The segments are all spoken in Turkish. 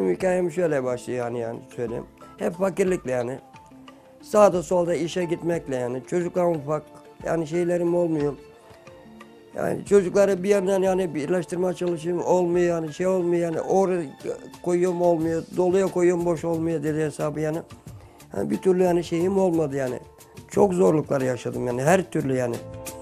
Benim hikayem şöyle başlıyor yani söyleyeyim. Hep fakirlikle yani. Sağda solda işe gitmekle yani. Çocuklarım ufak. Yani şeylerim olmuyor. Yani çocukları bir yandan yani birleştirmeye çalışıyorum. Olmuyor yani şey olmuyor yani. Oraya koyuyorum olmuyor. Doluya koyuyorum boş olmuyor dedi hesabı yani. Yani bir türlü yani şeyim olmadı yani. Çok zorluklar yaşadım yani her türlü yani.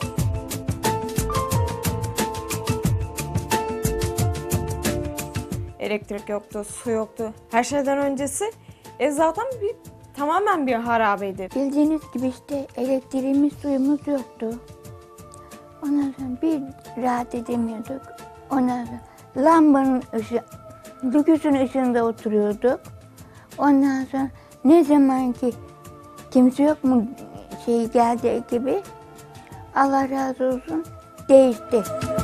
Elektrik yoktu, su yoktu. Her şeyden öncesi ev zaten tamamen bir harabeydi. Bildiğiniz gibi işte elektriğimiz, suyumuz yoktu. Ondan sonra bir rahat edemiyorduk. Ondan sonra lambanın ışığı, lüküsün ışığında oturuyorduk. Ondan sonra ne zaman ki kimse yok mu geldi gibi Allah razı olsun değişti.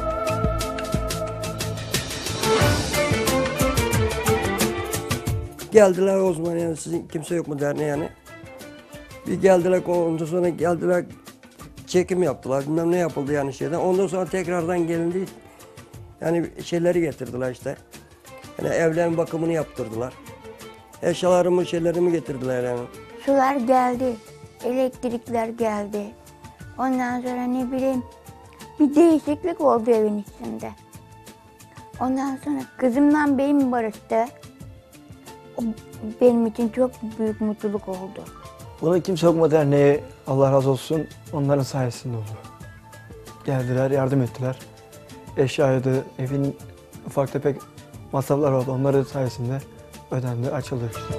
Geldiler o zaman yani sizin kimse yok mu derneğe yani. Bir geldiler ondan sonra geldiler çekim yaptılar bilmem ne yapıldı yani şeyden. Ondan sonra tekrardan gelindi yani şeyleri getirdiler işte. Yani evlerin bakımını yaptırdılar. Eşyalarımı şeylerimi getirdiler yani. Sular geldi, elektrikler geldi. Ondan sonra ne bileyim bir değişiklik oldu evin içinde. Ondan sonra kızımla beyim barıştı. O benim için çok büyük mutluluk oldu. Bunu Kimse Yok mu Derneği Allah razı olsun onların sayesinde oldu. Geldiler, yardım ettiler. Eşyaydı, evin ufak tefek masraflar oldu. Onların sayesinde ödendi, açıldı işte.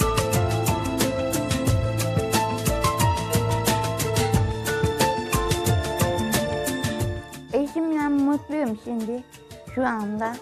Eşimle mutluyum şimdi, şu anda.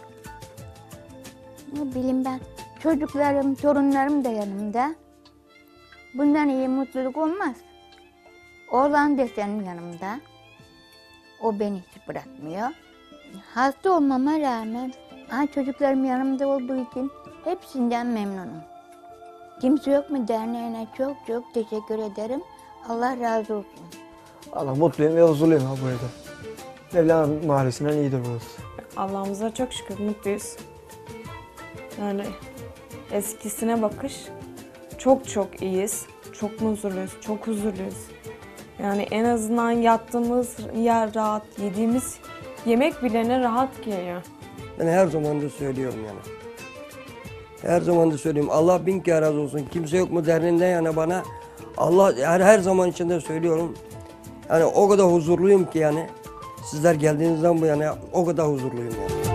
Ne bileyim ben, çocuklarım, torunlarım da yanımda. Bundan iyi mutluluk olmaz. Oğlan desenim yanımda. O beni hiç bırakmıyor. Hasta olmama rağmen çocuklarım yanımda olduğu için hepsinden memnunum. Kimse Yok mu Derneği'ne çok çok teşekkür ederim. Allah razı olsun. Allah mutluyum ve huzurluyum ha burada. Mevlana Mahallesi'nden iyidir burası. Allah'ımıza çok şükür mutluyuz. Yani eskisine bakış çok iyiyiz. Çok huzurluyuz, çok huzurluyuz. Yani en azından yattığımız yer rahat, yediğimiz yemek bile ne rahat geliyor. Ben her zaman da söylüyorum yani. Her zaman da söylüyorum. Allah bin kere razı olsun. Kimse Yok mu derneğinden yani bana Allah her zaman içinde söylüyorum. Yani o kadar huzurluyum ki yani. Sizler geldiğinizden bu yana o kadar huzurluyum yani.